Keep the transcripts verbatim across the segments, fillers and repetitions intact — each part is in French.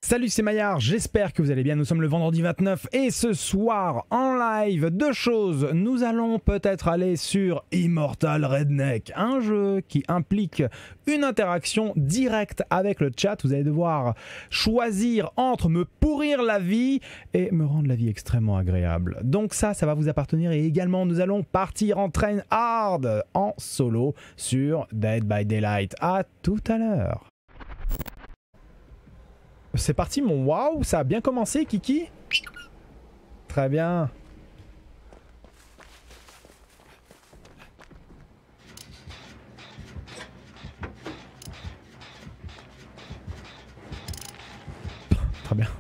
Salut, c'est Maillard, j'espère que vous allez bien. Nous sommes le vendredi vingt-neuf et ce soir en live, deux choses. Nous allons peut-être aller sur Immortal Redneck, un jeu qui implique une interaction directe avec le chat. Vous allez devoir choisir entre me pourrir la vie et me rendre la vie extrêmement agréable. Donc ça, ça va vous appartenir. Et également, nous allons partir en train hard en solo sur Dead by Daylight. À tout à l'heure. C'est parti mon waouh, ça a bien commencé Kiki. Très bien. Très bien.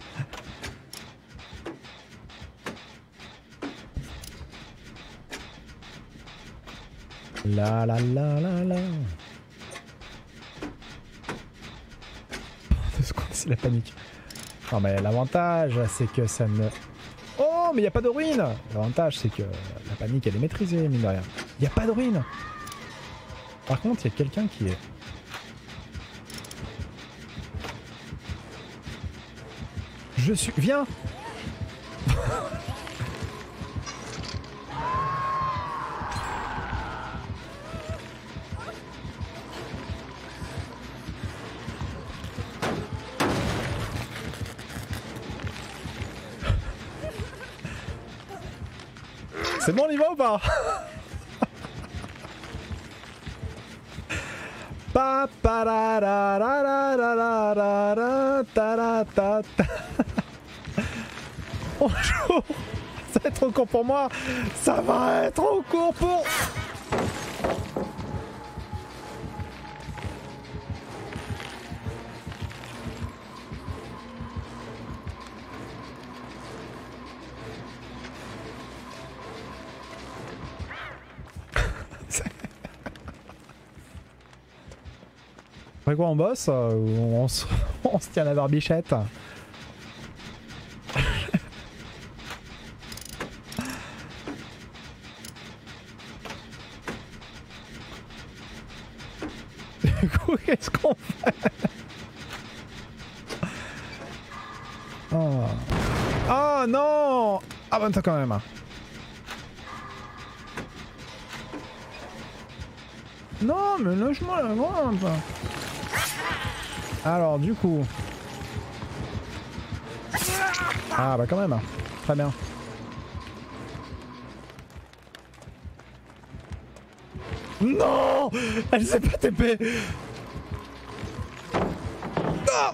La la la la la. C'est la panique. Non mais l'avantage c'est que ça ne... Oh mais il n'y a pas de ruine. L'avantage c'est que la panique elle est maîtrisée mine de rien. Il n'y a pas de ruine. Par contre il y a quelqu'un qui est... Je suis... Viens. C'est bon, on y va ou pas? Pa pa ra ra ra ra ra ra ra ta ra ta ta. Bonjour. Ça va être trop court pour moi. Ça va être trop court pour... Après quoi on bosse euh, ou on se, on se tient la barbichette? Du coup qu'est-ce qu'on fait? Oh. Oh non. Ah bah t'as quand même. Non mais lâche-moi la grampe. Alors du coup... Ah bah quand même. Très bien. Non. Elle s'est pas T P. Non.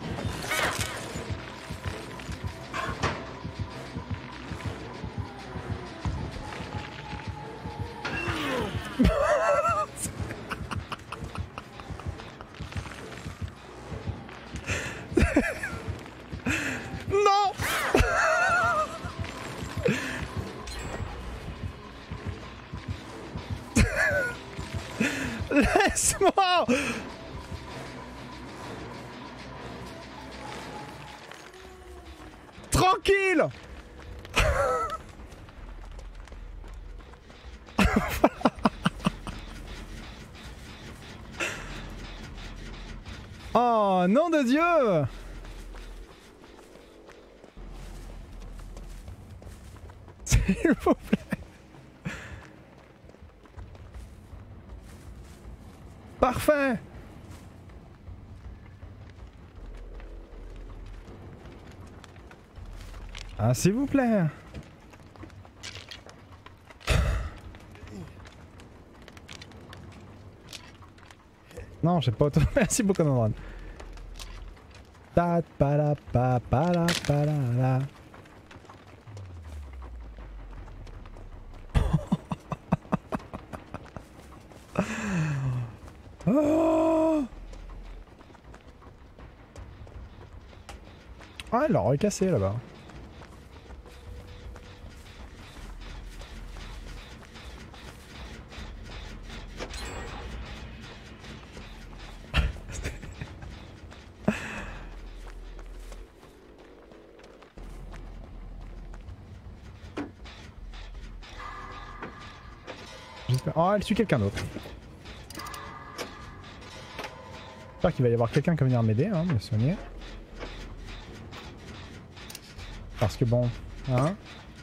Non. Laisse-moi. Tranquille. Oh, nom de Dieu. S'il vous plaît. Parfait. Ah, s'il vous plaît. Non, j'ai pas auto... Merci beaucoup, Nandran. Ta pa la pa pa la pa la la. Oh, ah, elle l'a recassé là-bas. Oh, elle suit quelqu'un d'autre. J'espère qu'il va y avoir quelqu'un qui va venir m'aider, hein, me soigner. Parce que bon, hein.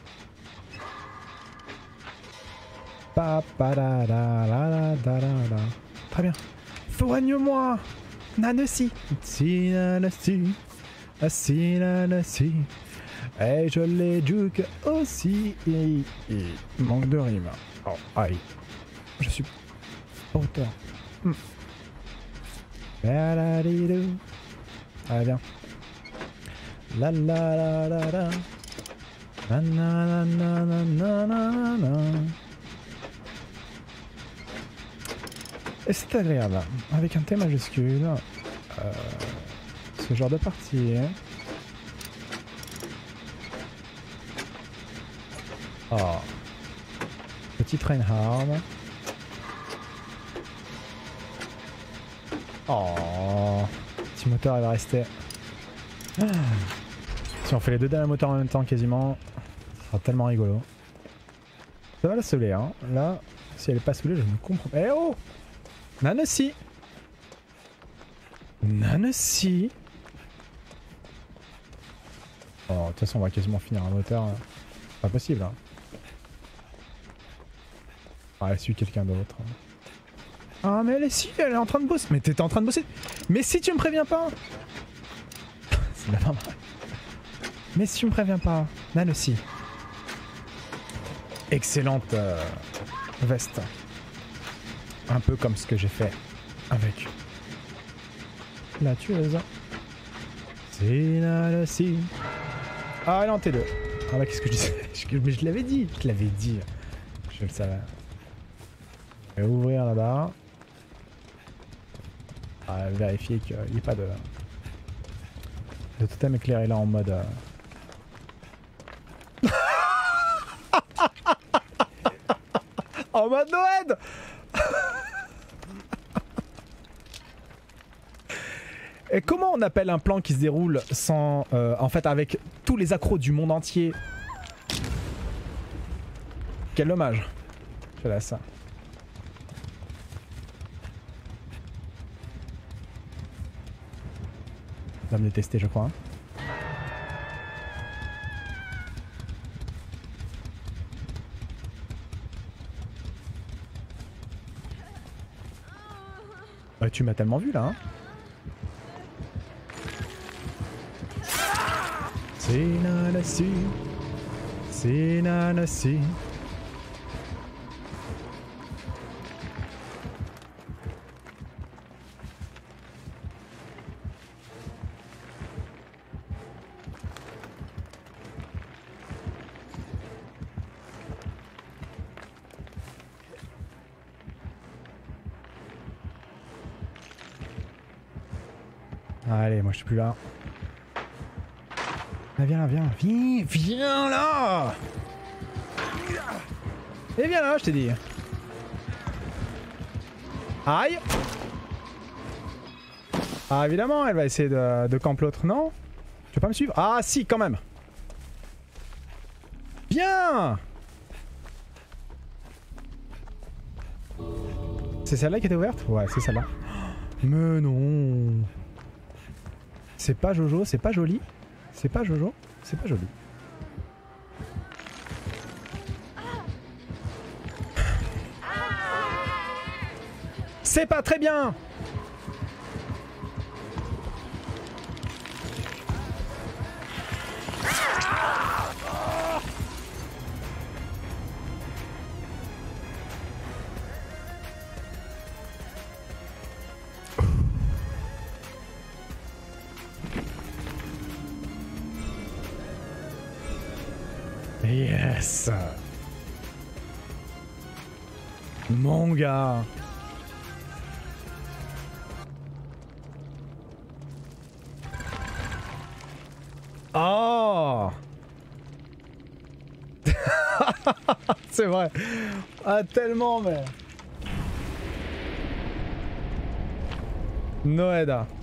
Pa, pa, da, da, da, da, da, da. Très bien. Soigne-moi, Nanessi. Si, Nanessi. Si, Nanessi. Et je les juke aussi. Et, et, manque de rime. Oh, aïe. Je suis pas auteur. Hmm. Allez, viens. La la la la la. Na na na na na na na. Et c'est agréable, avec un T majuscule, euh, ce genre de partie. Oh. Petite Reinhardt. Oh. Petit moteur, il va rester. Ah. Si on fait les deux derniers moteurs en même temps, quasiment, ce sera tellement rigolo. Ça va la saouler, hein. Là, si elle est pas saoulée, je ne comprends pas. Eh oh! Nanessi. Nanessi. Oh, de toute façon, on va quasiment finir un moteur. Pas possible, hein. Ah, elle suit quelqu'un d'autre. Ah, mais elle est si, elle est en train de bosser. Mais t'étais en train de bosser. Mais si tu me préviens pas. C'est la merde. Mais si tu me préviens pas. Nanessi. Excellente euh, veste. Un peu comme ce que j'ai fait avec la tueuse. C'est Nanessi. Ah, elle est en T deux. Ah bah qu'est-ce que je disais? Mais je l'avais dit. Je l'avais dit. Je le savais. Je vais ouvrir là-bas. Ah, vérifier qu'il n'y ait pas de... de totem éclairé là en mode... Euh... en mode Noël. Et comment on appelle un plan qui se déroule sans... Euh, en fait avec tous les accros du monde entier? Quel dommage. Je laisse ça. On va me détester, je crois. Ouais, tu m'as tellement vu là, hein. C'est Nanessi. C'est Nanessi. Allez, moi je suis plus là. Ah, viens là, viens, viens, viens là. Et viens là, je t'ai dit. Aïe. Ah évidemment, elle va essayer de, de camp l'autre, non? Tu veux pas me suivre? Ah si, quand même. Bien. C'est celle-là qui était ouverte? Ouais, c'est celle-là. Mais non. C'est pas Jojo, c'est pas joli. C'est pas Jojo, c'est pas joli. C'est pas très bien. Yes. Mon gars. Oh. C'est vrai. Ah tellement mais... Noëda.